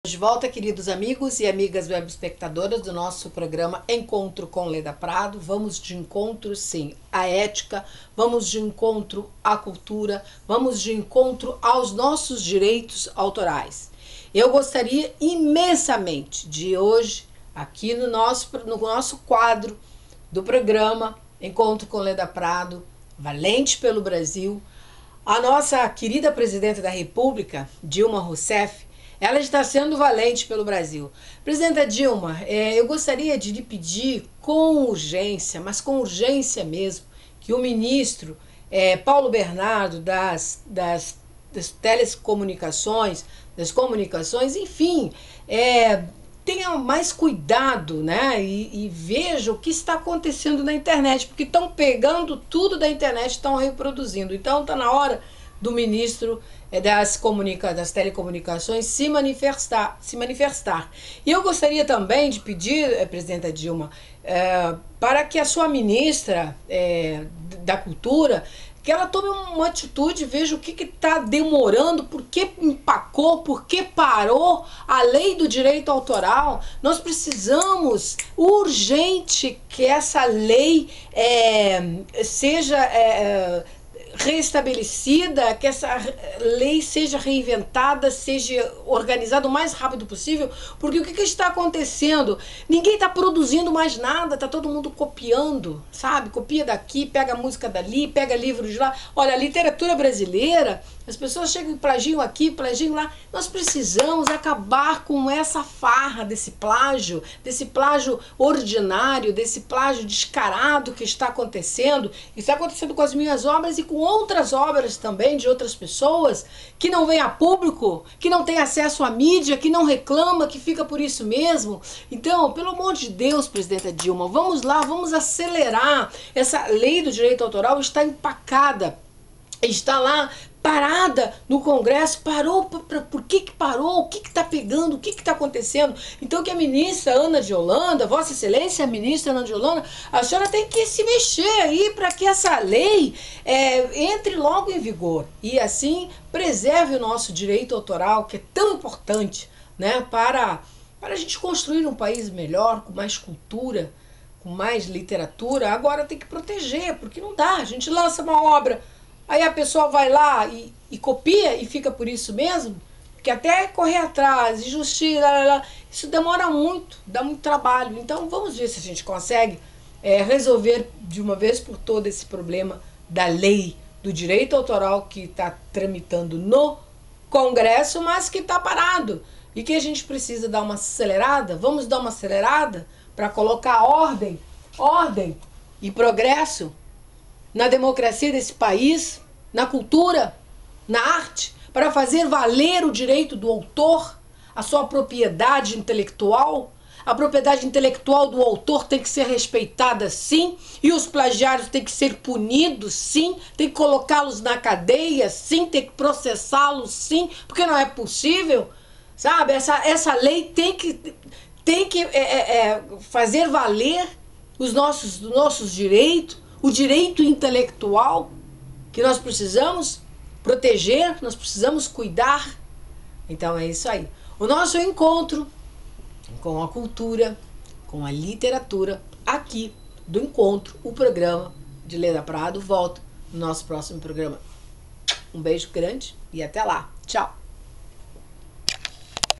De volta, queridos amigos e amigas web espectadoras do nosso programa Encontro com Leda Prado. Vamos de encontro, sim, à ética, vamos de encontro à cultura, vamos de encontro aos nossos direitos autorais. Eu gostaria imensamente de hoje, aqui no nosso quadro do programa Encontro com Leda Prado, Valente pelo Brasil, a nossa querida presidenta da República, Dilma Rousseff, ela está sendo valente pelo Brasil. Presidenta Dilma, eu gostaria de lhe pedir com urgência, mas com urgência mesmo, que o ministro Paulo Bernardo das telecomunicações, das comunicações, enfim, tenha mais cuidado, né? E veja o que está acontecendo na internet, porque estão pegando tudo da internet, estão reproduzindo. Então está na hora do ministro das telecomunicações se manifestar. E eu gostaria também de pedir, presidenta Dilma, para que a sua ministra da Cultura, que ela tome uma atitude, veja o que está demorando, por que empacou, por que parou a lei do direito autoral. Nós precisamos urgente que essa lei seja restabelecida, que essa lei seja reinventada, seja organizada o mais rápido possível, porque o que está acontecendo? Ninguém está produzindo mais nada, está todo mundo copiando, sabe? Copia daqui, pega a música dali, pega livro de lá. Olha, a literatura brasileira, as pessoas chegam e plagiam aqui, plagiam lá. Nós precisamos acabar com essa farra desse plágio ordinário, desse plágio descarado que está acontecendo. Está acontecendo com as minhas obras e com outras obras também de outras pessoas que não vêm a público, que não tem acesso à mídia, que não reclama, que fica por isso mesmo. Então, pelo amor de Deus, presidenta Dilma, vamos lá, vamos acelerar. Essa lei do direito autoral está empacada, está lá parada no Congresso. Parou, por que parou? O que está pegando? O que está acontecendo? Então que a ministra Ana de Holanda, Vossa Excelência, a ministra Ana de Holanda, a senhora tem que se mexer aí para que essa lei entre logo em vigor e assim preserve o nosso direito autoral, que é tão importante, né, para a gente construir um país melhor, com mais cultura, com mais literatura. Agora tem que proteger, porque não dá, a gente lança uma obra, aí a pessoa vai lá e copia e fica por isso mesmo, porque até correr atrás, justiça, isso demora muito, dá muito trabalho. Então vamos ver se a gente consegue resolver de uma vez por todas esse problema da lei do direito autoral que está tramitando no Congresso, mas que está parado e que a gente precisa dar uma acelerada. Vamos dar uma acelerada para colocar ordem e progresso na democracia desse país, na cultura, na arte, para fazer valer o direito do autor, a sua propriedade intelectual. A propriedade intelectual do autor tem que ser respeitada, sim, e os plagiários têm que ser punidos, sim, tem que colocá-los na cadeia, sim, tem que processá-los, sim, porque não é possível, sabe? Essa lei tem que fazer valer os nossos direitos, o direito intelectual que nós precisamos proteger, nós precisamos cuidar. Então é isso aí. O nosso encontro com a cultura, com a literatura, aqui do Encontro, o programa de Leda Prado, volta no nosso próximo programa. Um beijo grande e até lá. Tchau!